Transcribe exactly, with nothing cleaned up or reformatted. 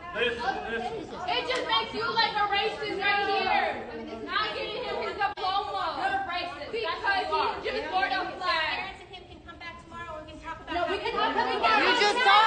It just makes you like a racist right here. Not getting him his diploma. You're a racist. Because he just scored up flag. Parents and him can come back tomorrow and we can talk about No, we can talk about You just